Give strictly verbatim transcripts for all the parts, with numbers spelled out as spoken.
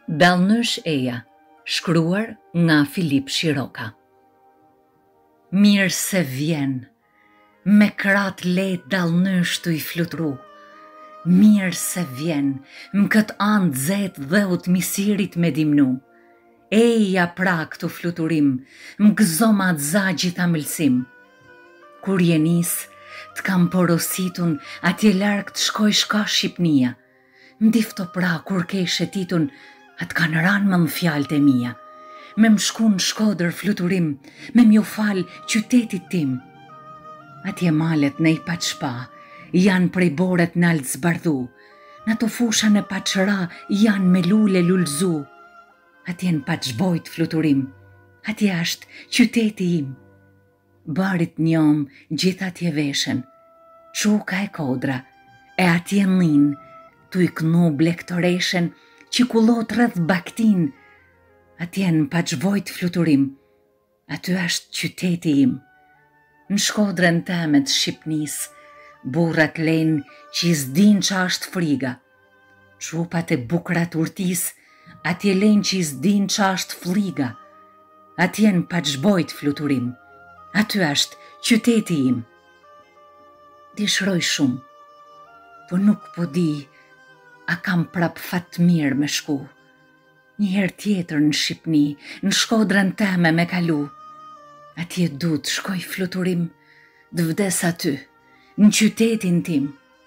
Dallnysh Eja, shkruar nga Filip Shiroka. Mirë se vjen, me krat let dallnysh tu i flutru. Mirë se vjen, më këtë anë dzet dheut misirit me dimnu. Eja pra këtu fluturim, më gëzoma dza gjitha mëlsim. Kur je nis, të kam porositun, atje larg të shkoj shka Shqipnia. Mdifto pra kur ke shetitun, atë kanë ranë më më fjallët e mija. Me më shku në Shkodër fluturim, me mjo falë qytetit tim. Atje malet në i paqpa, janë prej boret në altë zbardhu. Në to fusha në paqëra, janë me lule lullzu. Atje në paqbojt fluturim, atje ashtë qyteti im. Barit njom gjitha atje veshen, quka e kodra, e atje nlin, tu i kënu blektoreshen, që kullot rrëdh baktin, atje në paqvojt fluturim, aty ashtë qyteti im. Në Shkodrën temet Shqipnis, burrat len që i zdin që ashtë friga. Qupat e bukrat urtis, atje len që i zdin që ashtë fliga. Atje në paqvojt fluturim, aty ashtë qyteti im. Dishroj shumë, po nuk po di, a kam prap fat mirë me shku. Njëherë tjetër në Shqipni, në Shkodrën teme me kalu. Atje du të shkoj fluturim, dë vdes aty, në qytetin tim.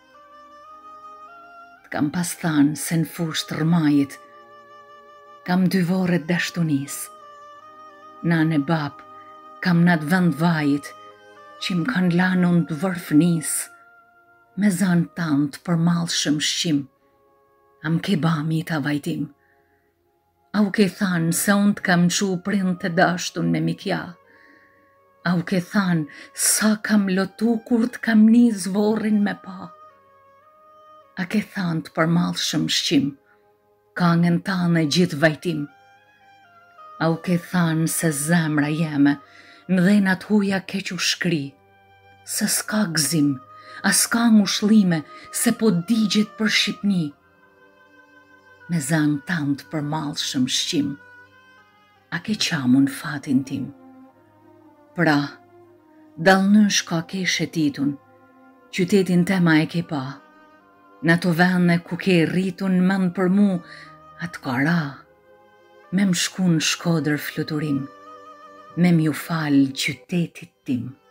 Të kam pas thanë se në fusht rmajit, kam dy voret dashtunis. Nane bab, kam në atë vend vajit, që më kanë lanun të vërfnis. Me zanë tanë të përmalshëm shqim, am ke bami ta vajtim. Au ke thanë se unë të kam qu prind të dashtun me mikja. Au ke thanë sa kam lotu kur të kam një zvorin me pa. A ke thanë të përmalshëm shqim, kangën tanë e gjithë vajtim. Au ke thanë se zemra jeme, në dhenat huja ke që shkri, se s'ka gzim, a s'ka ngushlime, se po digjet për Shqipni. Me zanë tanë të përmalshëm shqim, a ke qamun fatin tim. Pra, dallnysh ka ke shetitun, qytetin tema e ke pa. Në to vene ku ke rritun mend për mu, atë ka ra. Me më shku në Shkodër fluturim, me m'ju falë qytetit tim.